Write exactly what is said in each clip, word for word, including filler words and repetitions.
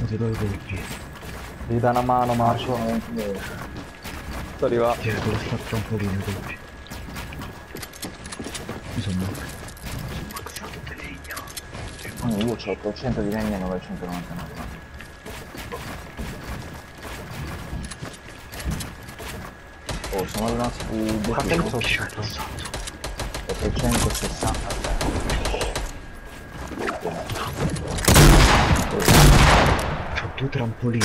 ti do i colpi. Gli dà una mano, Marco. Sto arrivando. Tieni, te lo sta trampolino i colpi. Mi sono morto. Mazzato di legno. Io ho ottocento di legno e novecentonovantanove. Oh, siamo rimasti Fratello decisi. sotto. ottocentosessanta. C'ho due trampolini.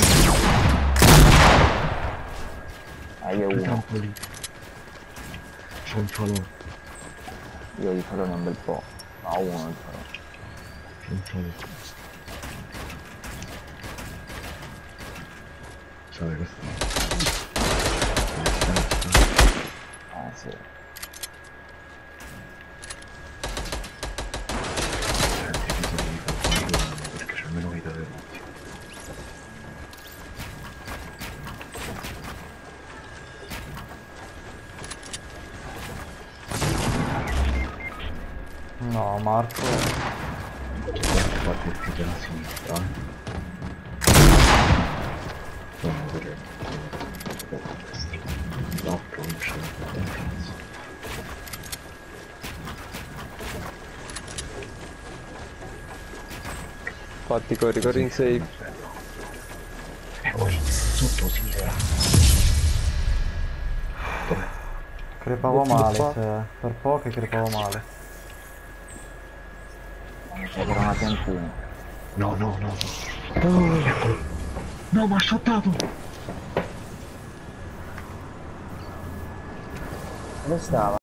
Ah, io Due uno. trampolini. C'ho un falò. Io di falò un bel po'. Ma uno di falò. C'ho un falò. Sai questo? Ah, sì. Perché c'è meno vita per tutti. No, Marco. Fate più della sinistra, eh. Sono vedere della destra. L'altro non c'è un cazzo. Infatti corri, corri in safe. E poi sotto sinistra. Dov'è? Crepavo male, cioè. Per poco crepavo male. C'è per una piantina. No, no, no. Oh, eccolo. No, ma ha shottato. Dove stava?